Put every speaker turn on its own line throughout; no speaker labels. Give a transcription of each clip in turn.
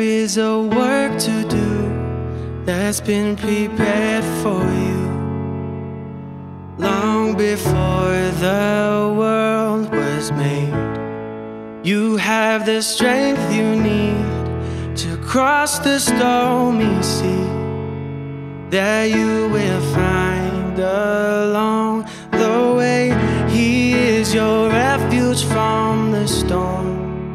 is a work to do that's been prepared for you long before the world was made. You have the strength you need to cross the stormy sea that you will find along the way. He is your refuge from the storm,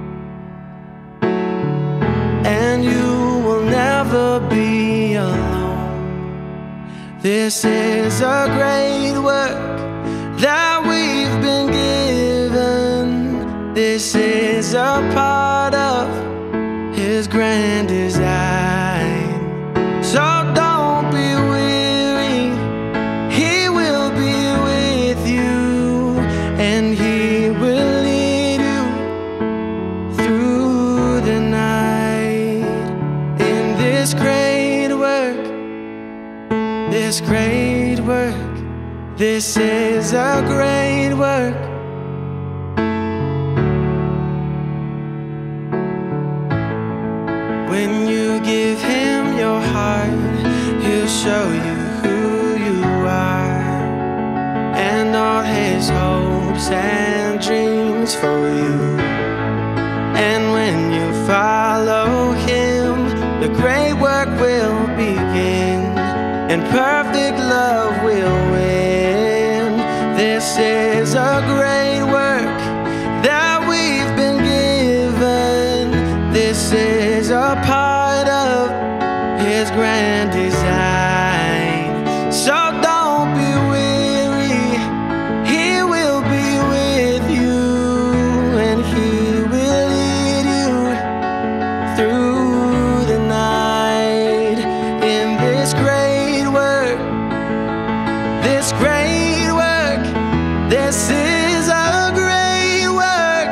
and you will never be alone. This is a great work that we've been given. This is a part of His grand design. So don't be weary, He will be with you, and He will lead you through the night. In this great work, this great work, this is a great work. When you give Him your heart, He'll show you who you are, and all His hopes and dreams for you. And when you follow Him, the great work will begin, and perfect love will win. This is a great work that we've been given. This is a part of His grand design. So don't be weary, He will be with you, and He will lead you through the night. In this great work, this great work, this is a great work.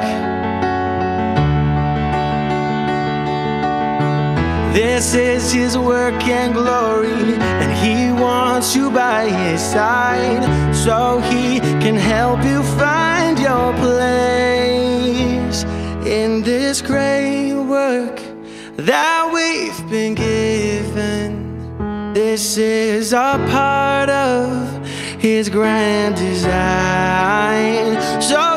This is His work and glory, and He wants you by His side, so He can help you find your place in this great work that we've been given. This is a part of His grand design. So